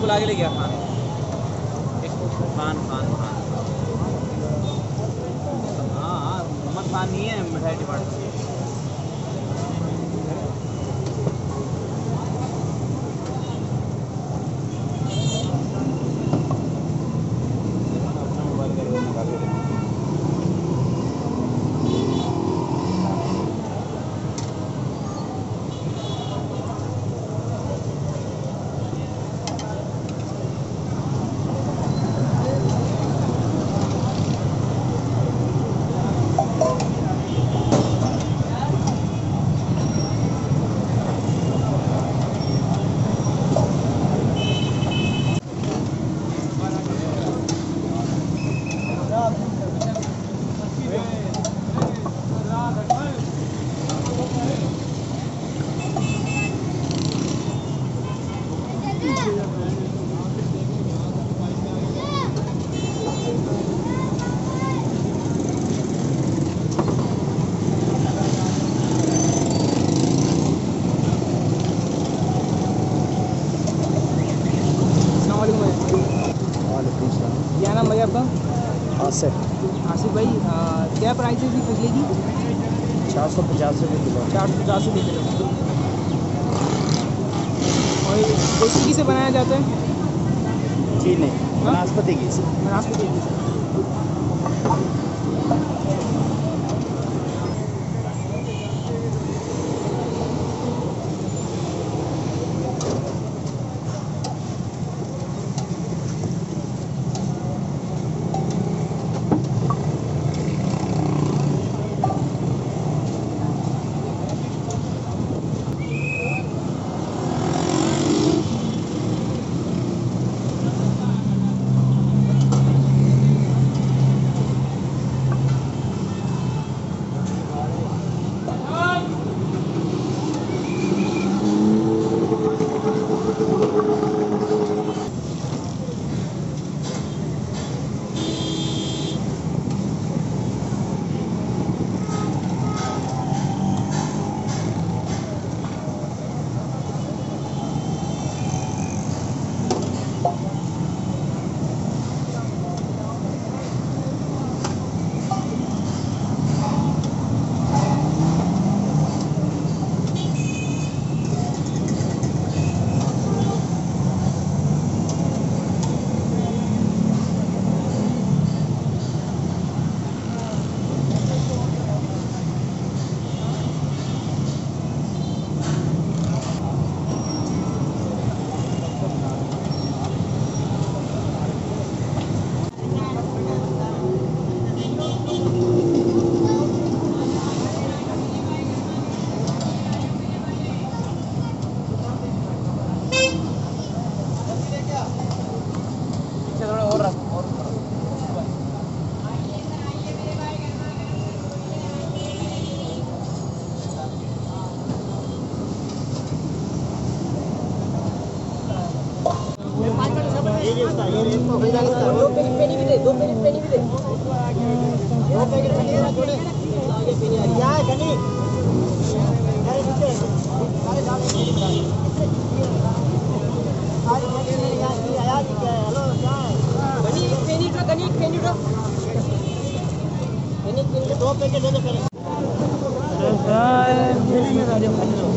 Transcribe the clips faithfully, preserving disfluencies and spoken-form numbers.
बुला के ले गया खान खान खान खान हाँ हाँ मोहम्मद खान नहीं है मिठाई डिपार्टमेंट। क्या नाम भाई आपका? आसिफ। आसिफ भाई, आ, क्या प्राइस है इसकी फजली की? चार सौ पचास रुपये किलो। चार सौ पचास रुपये किलो। और देसी घी से बनाया जाता है? जी नहीं, वनस्पति घी से। वनस्पति घी से। दो पैकेट पेनी भी दे, दो पैकेट पेनी भी दे, दो पैकेट पेनी ना छोड़े, आगे पेनी आ रही है गनी, अरे नीचे, सारे डाल पेनी डाल, सारे पेनी यार की आया जी क्या है, हेलो क्या है, गनी पेनी उठा, गनी पेनी उठा, गनी पेनी दो पैकेट दे दे पहले, पेनी में डाले खाली लो,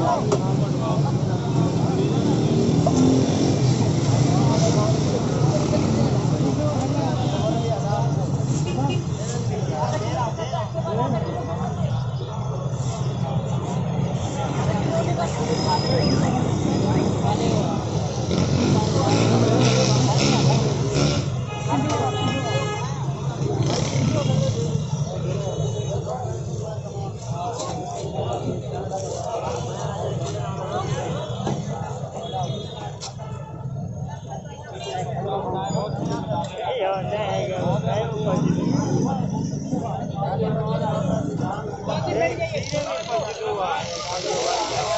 Hey,